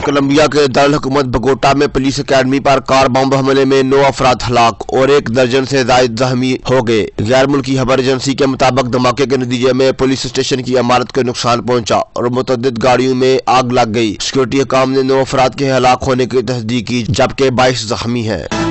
Colombia के दारुल हुकूमत Bogota में पुलिस अकेडमी पर कार बम हमले में 9 अफराद हलाक और 1 दर्जन से ज्यादा जख्मी हो गए। गैर मुल्की खबर एजेंसी के मुताबिक धमाके के नतीजे में पुलिस स्टेशन की इमारत को नुकसान पहुंचा और मुतअद्दिद गाड़ियों में आग लग गई। सिक्योरिटी हुकाम ने 9 अफराद के हलाक होने की तस्दीक की, जबकि 22 जख्मी है।